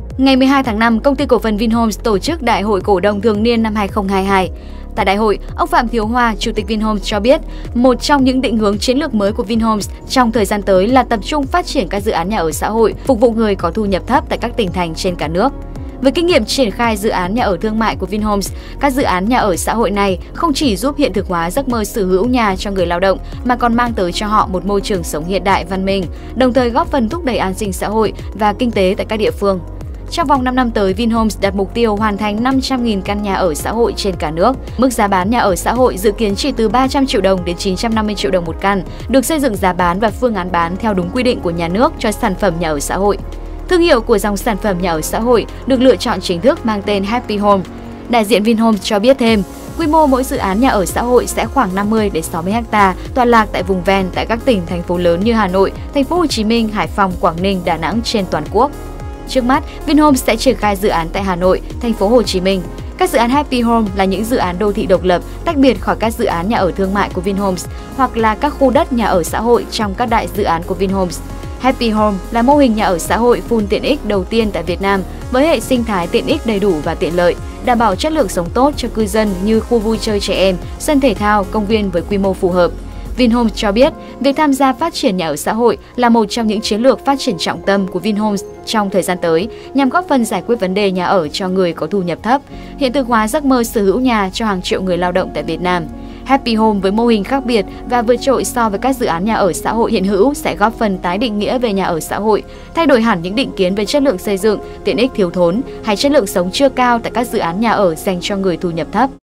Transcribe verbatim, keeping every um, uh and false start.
Ngày mười hai tháng năm, Công ty cổ phần Vinhomes tổ chức Đại hội cổ đông thường niên năm hai không hai hai. Tại đại hội, ông Phạm Thiếu Hoa, Chủ tịch Vinhomes cho biết, một trong những định hướng chiến lược mới của Vinhomes trong thời gian tới là tập trung phát triển các dự án nhà ở xã hội, phục vụ người có thu nhập thấp tại các tỉnh thành trên cả nước. Với kinh nghiệm triển khai dự án nhà ở thương mại của Vinhomes, các dự án nhà ở xã hội này không chỉ giúp hiện thực hóa giấc mơ sở hữu nhà cho người lao động mà còn mang tới cho họ một môi trường sống hiện đại văn minh, đồng thời góp phần thúc đẩy an sinh xã hội và kinh tế tại các địa phương. Trong vòng năm năm tới, Vinhomes đặt mục tiêu hoàn thành năm trăm nghìn căn nhà ở xã hội trên cả nước. Mức giá bán nhà ở xã hội dự kiến chỉ từ ba trăm triệu đồng đến chín trăm năm mươi triệu đồng một căn, được xây dựng giá bán và phương án bán theo đúng quy định của nhà nước cho sản phẩm nhà ở xã hội. Thương hiệu của dòng sản phẩm nhà ở xã hội được lựa chọn chính thức mang tên Happy Home. Đại diện Vinhomes cho biết thêm, quy mô mỗi dự án nhà ở xã hội sẽ khoảng năm mươi đến sáu mươi ha, tọa lạc tại vùng ven tại các tỉnh, thành phố lớn như Hà Nội, Thành phố Hồ Chí Minh, Hải Phòng, Quảng Ninh, Đà Nẵng trên toàn quốc. Trước mắt, Vinhomes sẽ triển khai dự án tại Hà Nội, Thành phố Hồ Chí Minh. Các dự án Happy Home là những dự án đô thị độc lập, tách biệt khỏi các dự án nhà ở thương mại của Vinhomes hoặc là các khu đất nhà ở xã hội trong các đại dự án của Vinhomes. Happy Home là mô hình nhà ở xã hội full tiện ích đầu tiên tại Việt Nam với hệ sinh thái tiện ích đầy đủ và tiện lợi, đảm bảo chất lượng sống tốt cho cư dân như khu vui chơi trẻ em, sân thể thao, công viên với quy mô phù hợp. Vinhomes cho biết, việc tham gia phát triển nhà ở xã hội là một trong những chiến lược phát triển trọng tâm của Vinhomes trong thời gian tới, nhằm góp phần giải quyết vấn đề nhà ở cho người có thu nhập thấp, hiện thực hóa giấc mơ sở hữu nhà cho hàng triệu người lao động tại Việt Nam. Happy Home với mô hình khác biệt và vượt trội so với các dự án nhà ở xã hội hiện hữu sẽ góp phần tái định nghĩa về nhà ở xã hội, thay đổi hẳn những định kiến về chất lượng xây dựng, tiện ích thiếu thốn hay chất lượng sống chưa cao tại các dự án nhà ở dành cho người thu nhập thấp.